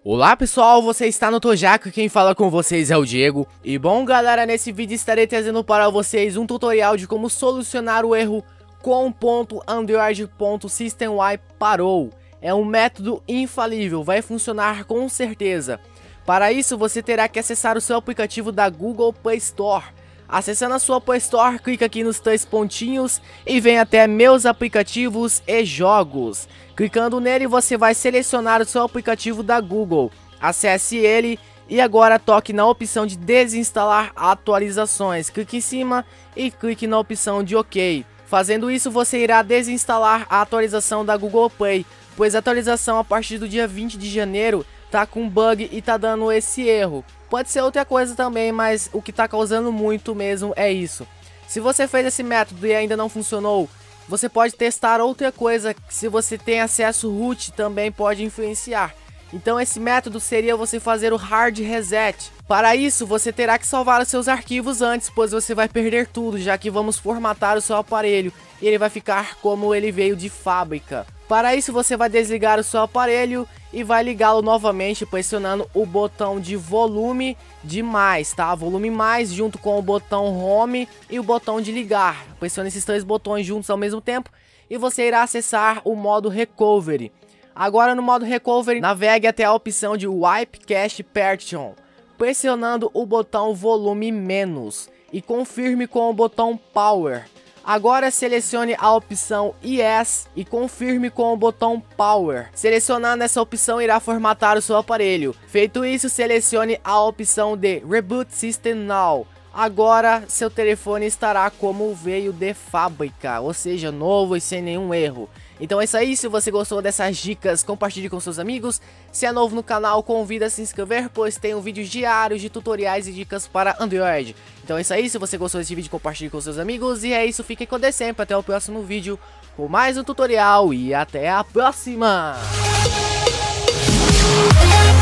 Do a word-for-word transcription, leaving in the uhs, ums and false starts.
Olá pessoal, você está no Tojaco, quem fala com vocês é o Diego. E bom galera, nesse vídeo estarei trazendo para vocês um tutorial de como solucionar o erro com.android.systemwi parou. É um método infalível, vai funcionar com certeza. Para isso você terá que acessar o seu aplicativo da Google Play Store. Acessando a sua Play Store, clica aqui nos três pontinhos e vem até meus aplicativos e jogos. Clicando nele você vai selecionar o seu aplicativo da Google. Acesse ele e agora toque na opção de desinstalar atualizações. Clique em cima e clique na opção de OK. Fazendo isso você irá desinstalar a atualização da Google Play, pois a atualização a partir do dia vinte de janeiro tá com bug e tá dando esse erro. Pode ser outra coisa também, mas o que tá causando muito mesmo é isso. Se você fez esse método e ainda não funcionou, você pode testar outra coisa, que se você tem acesso root também pode influenciar. Então esse método seria você fazer o hard reset. Para isso você terá que salvar os seus arquivos antes, pois você vai perder tudo, já que vamos formatar o seu aparelho e ele vai ficar como ele veio de fábrica. Para isso você vai desligar o seu aparelho e vai ligá-lo novamente pressionando o botão de volume de mais, tá? Volume mais junto com o botão home e o botão de ligar. Pressione esses três botões juntos ao mesmo tempo e você irá acessar o modo recovery. Agora no modo recovery, navegue até a opção de wipe cache partition, pressionando o botão volume menos e confirme com o botão power. Agora selecione a opção Yes e confirme com o botão Power. Selecionando essa opção irá formatar o seu aparelho. Feito isso, selecione a opção de Reboot System Now. Agora seu telefone estará como veio de fábrica, ou seja, novo e sem nenhum erro. Então é isso aí, se você gostou dessas dicas, compartilhe com seus amigos. Se é novo no canal, convida a se inscrever, pois tenho vídeos diários de tutoriais e dicas para Android. Então é isso aí, se você gostou desse vídeo, compartilhe com seus amigos. E é isso, fiquem com Deus sempre, até o próximo vídeo com mais um tutorial e até a próxima!